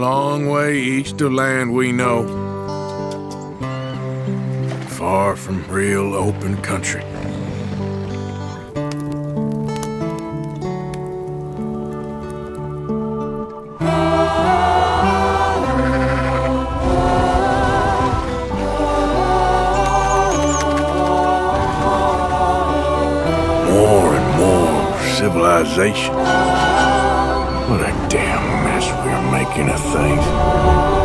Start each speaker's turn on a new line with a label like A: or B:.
A: long way east of land we know. Far from real open country. More and more civilization. What a damn mess we're making of things.